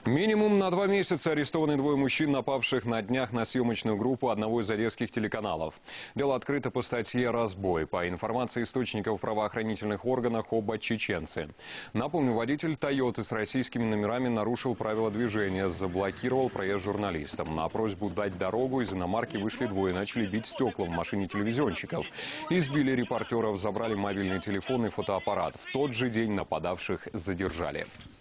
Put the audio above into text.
Минимум на 2 месяца арестованы двое мужчин, напавших на днях на съемочную группу одного из одесских телеканалов. Дело открыто по статье «Разбой». По информации источников в правоохранительных органах, оба чеченцы. Напомню, водитель «Тойоты» с российскими номерами нарушил правила движения, заблокировал проезд журналистам. На просьбу дать дорогу из иномарки вышли двое, начали бить стекла в машине телевизионщиков. Избили репортеров, забрали мобильный телефон и фотоаппарат. В тот же день нападавших задержали.